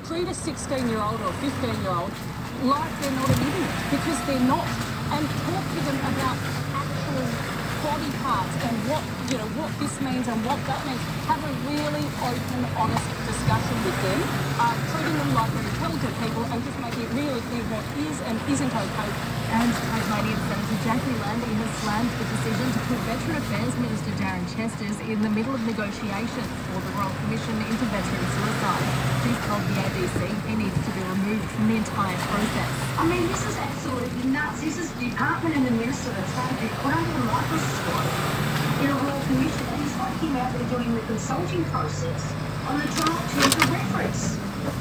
treat a 16-year-old or a 15-year-old like they're not an idiot, because they're not, and talk to them about actual body parts and what this means and what that means. Have a really open, honest discussion with them, treating them like they're intelligent people, and just making it really clear what is and isn't okay. And Tasmanian Senator Jackie Landy has slammed the decision to put Veteran Affairs Minister Darren Chesters in the middle of negotiations for the Royal Commission into veteran suicide. She's told the ABC he needs to be removed from the entire process. I mean, this is absolutely nuts. This is the department and the minister that's going to be put under the microscope in a Royal Commission, and he's got him out there doing the consulting process on the draft terms of reference.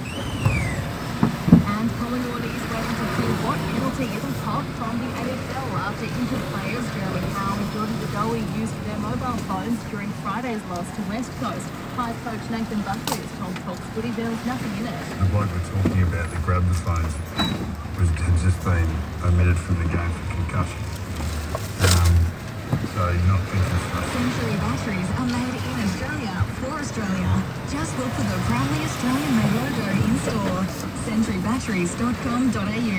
And Collingwood is waiting to see what penalty isn't popped from the AFL after injured players Jeremy Howe and Jordan Godoy used their mobile phones during Friday's loss to West Coast. Hive coach Nathan Buckley has told Fox Footy there was nothing in it. The bloke we're talking about that grabbed the phones had just been omitted from the game for concussion. So you're not thinking straight. Century batteries are made in Australia for Australia. Just look for the proudly Australian made logo in store. Centurybatteries.com.au.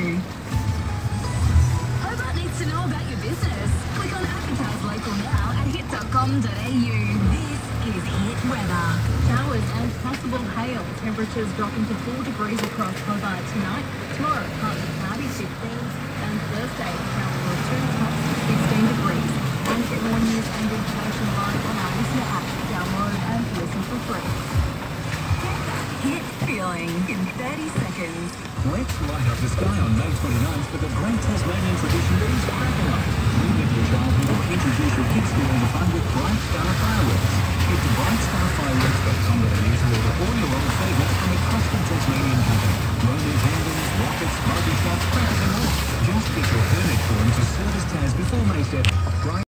Hobart needs to know about your business. Click on Advertise Local now at hit.com.au. This is Hit Weather. Showers and possible hail. Temperatures dropping to 4 degrees across Hobart tonight. Tomorrow, partly cloudy, 15. And Thursday, showers will return tops to 16 degrees. And get more news and information live on our listener app. Download and listen for free. Get that hit feeling in 30 seconds. Let's light up the sky on May 29th for the great Tasmanian tradition that is Cracker Night. Relive your childhood or introduce your kids to all the fun with Bright Star Fireworks. Head to brightstarfireworks.com.au to order all your old favourites from a trusted Tasmanian company. Roman candles, rockets, smoky shots, crackers and more. Just get your permit form to Service Tas before May 7th.